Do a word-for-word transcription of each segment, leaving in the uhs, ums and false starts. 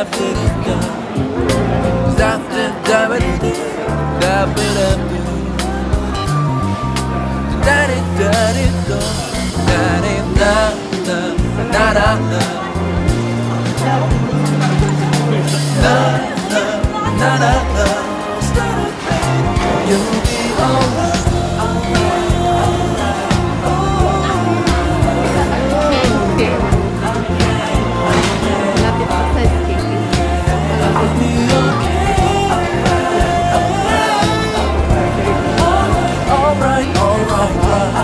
Malapit pa sa escape. Alright, alright,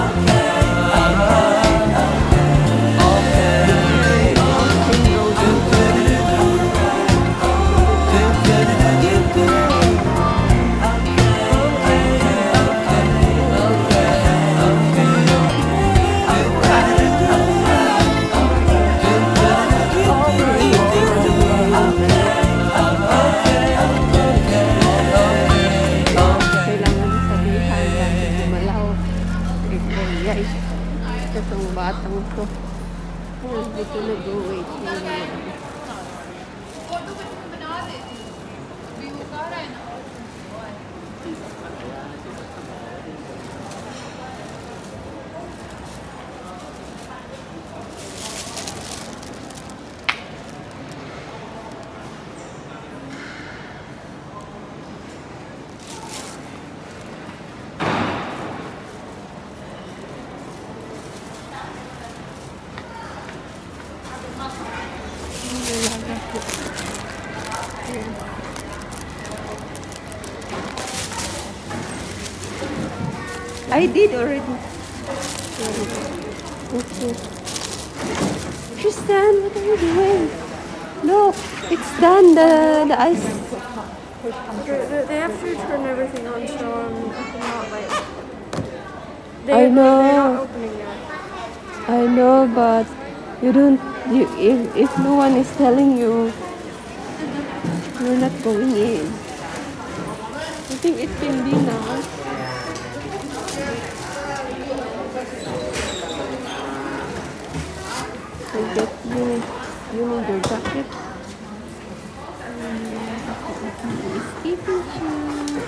Kailangan sabihan dahil gumalaw. Guys, itong batang to. Ayan, dito nag-wait. I did already. Okay. Tristan, what are you doing? Look, it's done. The the ice. They they have to turn everything on, so um, I'm not like. They, I know. They're not opening yet. I know, but you don't. You if if no one is telling you, you're not going in. I think it can be now. I get you. You need your jacket. Skating shoes.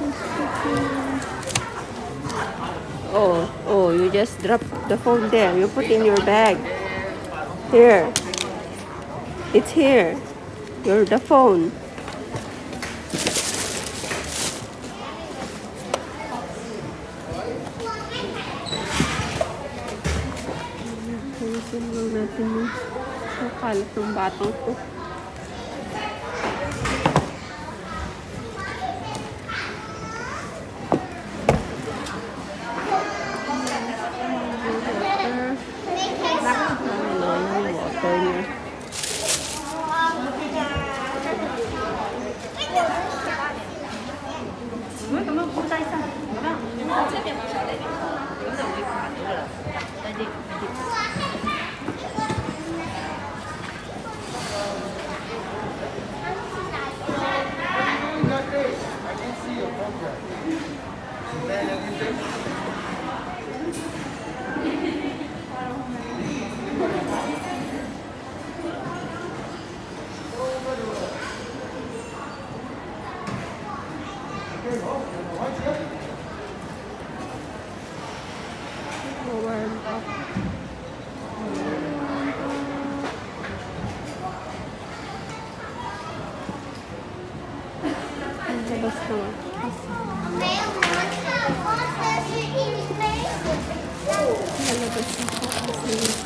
Oh, oh! You just dropped the phone there. You put in your bag. Here. It's here. You're the phone. Ayusin lang natin yung kalat ng batang to. Water niya. Warm up. Ang labas na. Lalabas na kasi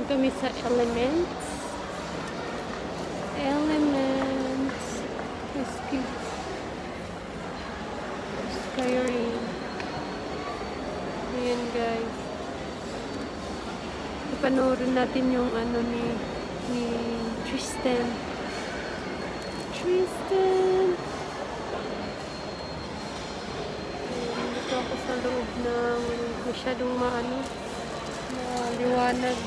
kami sa Elements. Elements. Rescue. Skyrim. Ayan guys. Ipanoorin natin yung ano ni ni Tristan. Tristan! Ayan, dito ako sa loob ng masyadong maano na liwanag.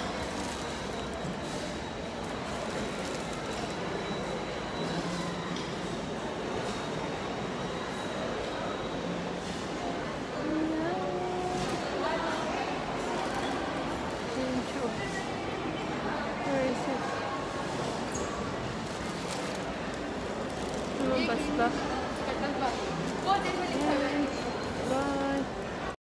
Where is it? Lumabas ba?